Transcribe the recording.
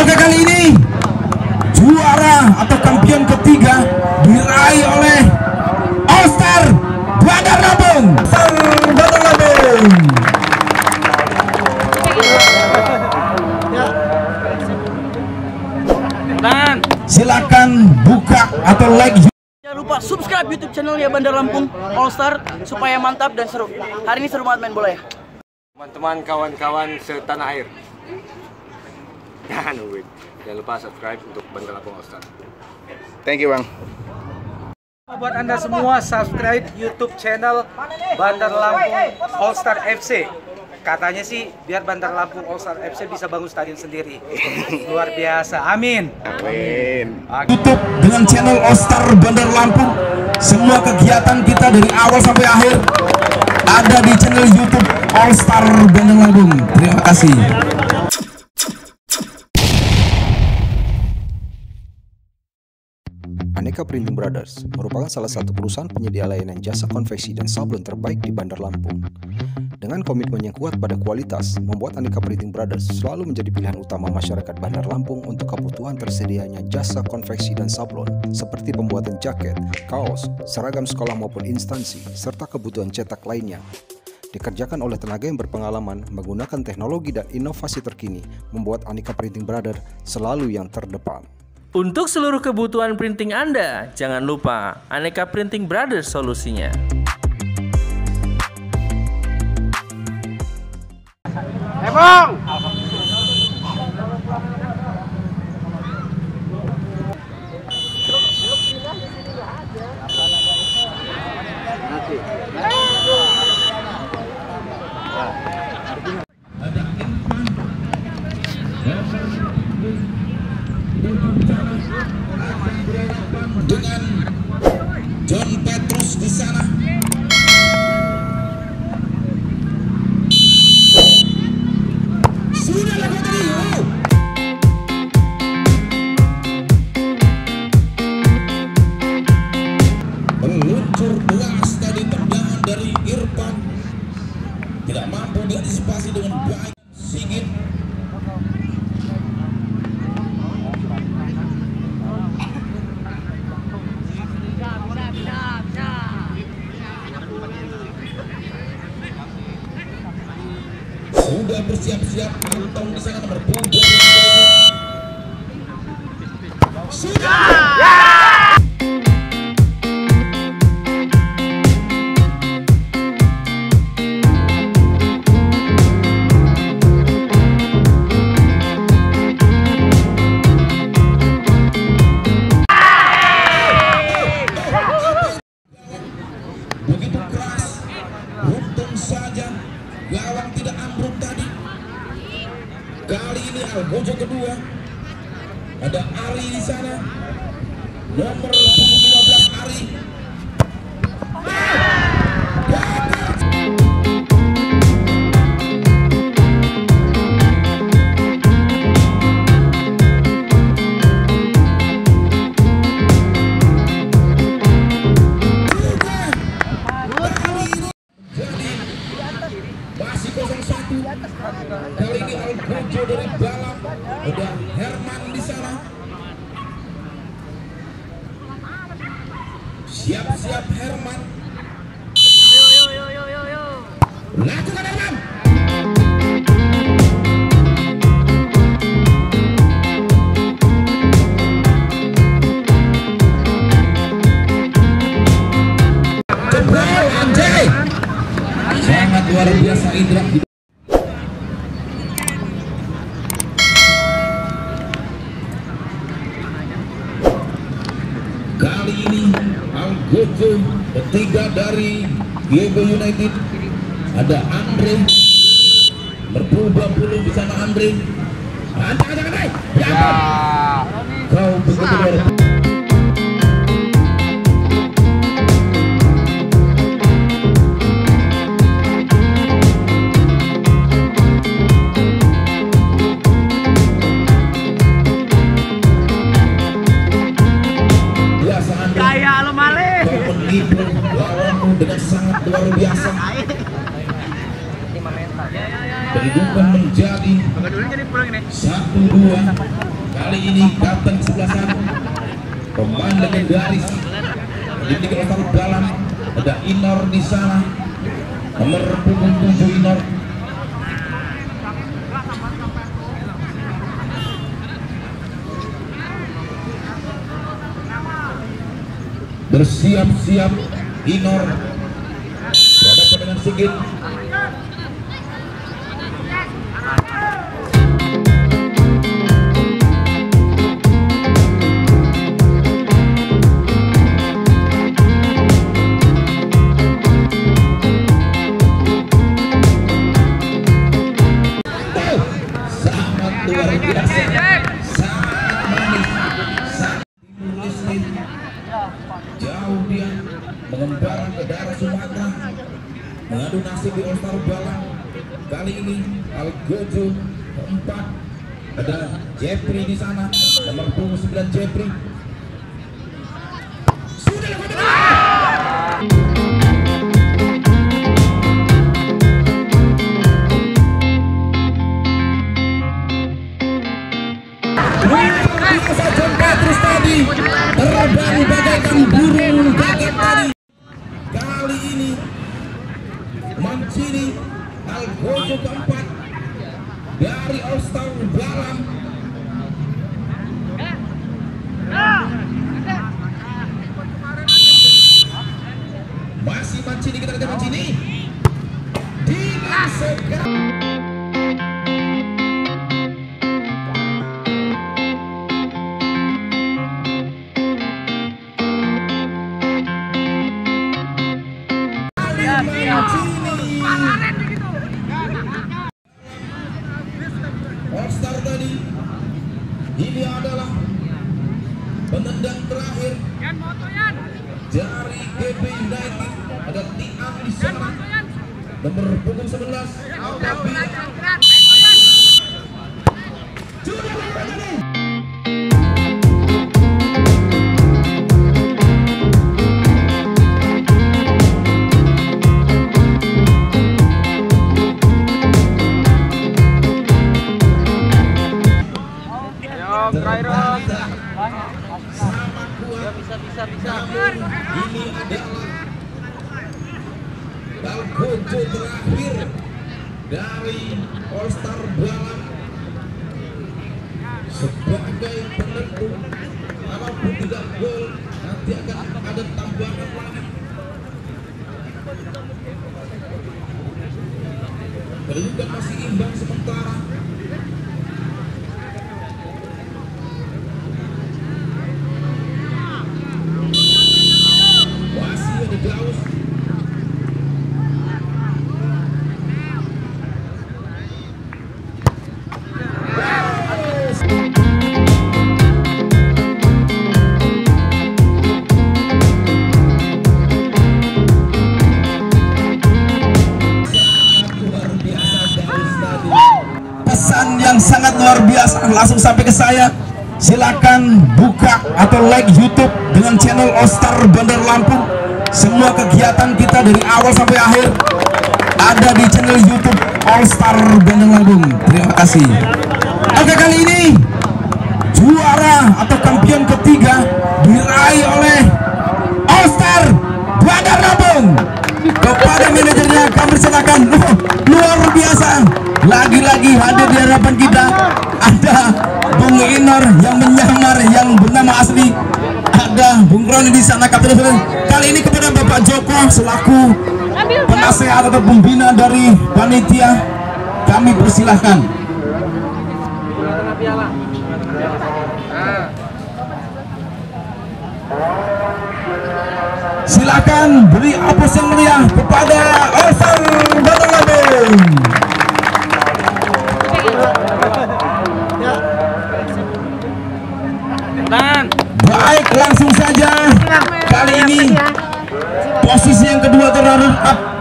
Apakah kali ini juara atau kampion ketiga diraih oleh All Star Bandar Lampung? Bandar Lampung. Silakan buka atau like. Jangan lupa subscribe YouTube channelnya Bandar Lampung All Star supaya mantap dan seru. Hari ini seru banget main bola ya. Teman-teman, kawan-kawan setanah air. Jangan lupa subscribe untuk Bandar Lampung All Star. Thank you, Bang. Buat Anda semua subscribe YouTube channel Bandar Lampung All Star FC. Katanya sih biar Bandar Lampung All Star FC bisa bangun stadion sendiri. Luar biasa. Amin. Amin. YouTube dengan channel All Star Bandar Lampung. Semua kegiatan kita dari awal sampai akhir ada di channel YouTube All Star Bandar Lampung. Terima kasih. Aneka Printing Brothers merupakan salah satu perusahaan penyedia layanan jasa konveksi dan sablon terbaik di Bandar Lampung. Dengan komitmen yang kuat pada kualitas, membuat Aneka Printing Brothers selalu menjadi pilihan utama masyarakat Bandar Lampung untuk kebutuhan tersedianya jasa konveksi dan sablon, seperti pembuatan jaket, kaos, seragam sekolah maupun instansi, serta kebutuhan cetak lainnya. Dikerjakan oleh tenaga yang berpengalaman, menggunakan teknologi dan inovasi terkini, membuat Aneka Printing Brothers selalu yang terdepan. Untuk seluruh kebutuhan printing Anda, jangan lupa Aneka Printing Brothers solusinya. Bang. Dengan John Petrus di sana. Sudah lakukan tadi. Meluncur belas tadi tendangan dari Irfan. Tidak mampu diantisipasi dengan baik. Sigit. Sudah bersiap-siap kantong di sana nomor 2. Sudah. Begitu keras, untung saja gawang tidak ambruk tadi. Kali ini Algojo kedua. Ada Ari di sana. Nomor 15 Ari. Masih 0-1. Kali ini Algojo dari balap. Ada Herman di sana. Siap-siap Herman. Lakukan Herman. Jebol Anjay. Sangat luar biasa Indra. Kali ini Algojo ketiga dari GB United. Ada Andre ber-20 di sana Andre. Andai. Ya. Kau begitu luar biasa. Lawanmu dengan sangat luar biasa. Kehidupan menjadi 1-2. Kali ini kapten sebelah sana, pemain legendaris dimiliki Ostar Balam. Ada Inor di sana, nomor punggung 7 Inor. Bersiap-siap Inor berhadapan dengan Sigit. Sangat luar biasa, sangat manis, sangat listrik. Jauh dia mengembara ke daerah Sumatera, mengadu nasib di Ostar Balam. Kali ini Algojo keempat, ada Jeffrey di sana, nomor punggung 9 Jeffrey. Sudah terus tadi terbang bagaikan burung gagak tadi. Kali ini Mancini Algojo keempat dari Ostar Balam. Masih Mancini, kita lihat Mancini dimasukkan. All-Star tadi, ini adalah penendang terakhir dari GB United. Ada Tian di sana, nomor punggung 11. Sama kuat, bisa. Ini adalah Algojo terakhir dari All-Star Balam sebagai penentu. Kalaupun tidak gol, nanti akan ada tambahan lagi. Kedudukan masih imbang sementara. Pesan yang sangat luar biasa langsung sampai ke saya. Silakan buka atau like YouTube dengan channel All-Star Bandar Lampung. Semua kegiatan kita dari awal sampai akhir ada di channel YouTube All-Star Bandar Lampung. Terima kasih. Oke, kali ini juara atau kampion ketiga diraih oleh All-Star Bandar Lampung. Kepada manajernya kami silakan. Luar biasa, lagi-lagi hadir di hadapan kita ada Bung Inor yang menyamar yang bernama asli, ada Bung Roni di sana kapten. Kali ini kepada Bapak Joko selaku penasehat atau pembina dari panitia kami persilahkan. Silakan beri aplaus yang meriah kepada All-Star Bandar Lampung. Baik, langsung saja. Kali ini posisi yang kedua terhadap